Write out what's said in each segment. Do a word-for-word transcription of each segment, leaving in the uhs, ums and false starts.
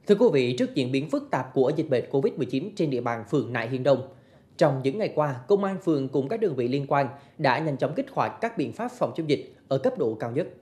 Thưa quý vị, trước diễn biến phức tạp của dịch bệnh Covid mười chín trên địa bàn phường Nại Hiên Đông, trong những ngày qua, Công an phường cùng các đơn vị liên quan đã nhanh chóng kích hoạt các biện pháp phòng chống dịch ở cấp độ cao nhất.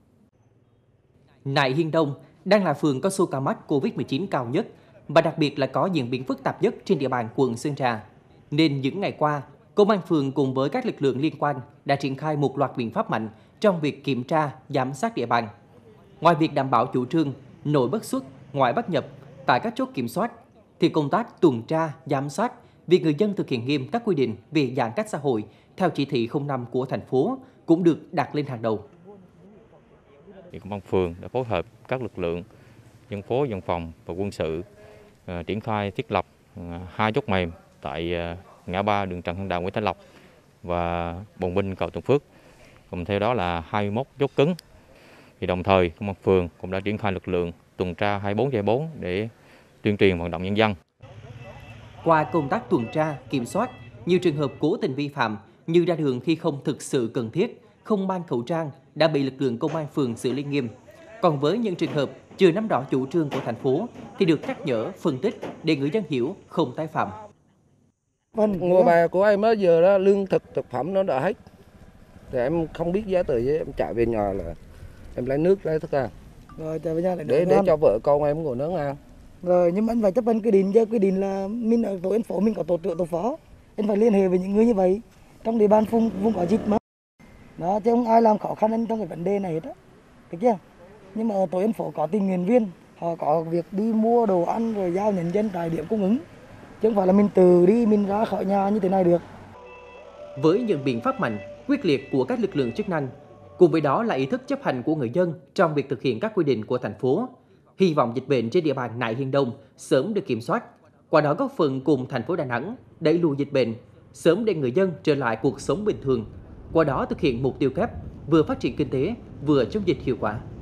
Nại Hiên Đông đang là phường có số ca mắc Covid mười chín cao nhất và đặc biệt là có diễn biến phức tạp nhất trên địa bàn quận Sơn Trà. Nên những ngày qua, Công an phường cùng với các lực lượng liên quan đã triển khai một loạt biện pháp mạnh trong việc kiểm tra, giám sát địa bàn. Ngoài việc đảm bảo chủ trương nội bất xuất, ngoại bất nhập tại các chốt kiểm soát, thì công tác tuần tra, giám sát việc người dân thực hiện nghiêm các quy định về giãn cách xã hội theo chỉ thị không năm của thành phố cũng được đặt lên hàng đầu. Công an phường đã phối hợp các lực lượng dân phố, dân phòng và quân sự uh, triển khai thiết lập uh, hai chốt mềm tại uh, ngã ba đường Trần Hưng Đạo, Nguyễn Thái Lộc và Bồng Binh, cầu Thuận Phước. Cùng theo đó là hai mươi mốt chốt cứng. Thì đồng thời công an phường cũng đã triển khai lực lượng tuần tra hai mươi bốn trên bốn để tuyên truyền vận động nhân dân. Qua công tác tuần tra, kiểm soát, nhiều trường hợp cố tình vi phạm như ra đường khi không thực sự cần thiết, không mang khẩu trang đã bị lực lượng công an phường xử lý nghiêm. Còn với những trường hợp chưa nắm rõ chủ trương của thành phố thì được nhắc nhở, phân tích để người dân hiểu, không tái phạm. Ngôi bà của em mới giờ đó, lương thực thực phẩm nó đã hết. Thì em không biết giá tờ giấy, em chạy về nhà là em lấy nước, lấy thức ăn. Rồi chạy về nhà lại để để cho vợ con em ngồi nướng ăn. Rồi nhưng mà anh phải chấp hành quy định, chứ quy định là mình ở tổ dân phố mình có tổ trưởng tổ phó, anh phải liên hệ với những người như vậy trong địa bàn vùng vùng có dịch mà. Đó, chứ không ai làm khó khăn anh trong cái vấn đề này hết á, được chưa? Nhưng mà ở tổ dân phố có tình nguyện viên, họ có việc đi mua đồ ăn rồi giao nhân dân tại điểm cung ứng, chứ không phải là mình từ đi mình ra khỏi nhà như thế này được. Với những biện pháp mạnh, quyết liệt của các lực lượng chức năng, cùng với đó là ý thức chấp hành của người dân trong việc thực hiện các quy định của thành phố, hy vọng dịch bệnh trên địa bàn Nại Hiên Đông sớm được kiểm soát, qua đó góp phần cùng thành phố Đà Nẵng đẩy lùi dịch bệnh, sớm để người dân trở lại cuộc sống bình thường, qua đó thực hiện mục tiêu kép vừa phát triển kinh tế vừa chống dịch hiệu quả.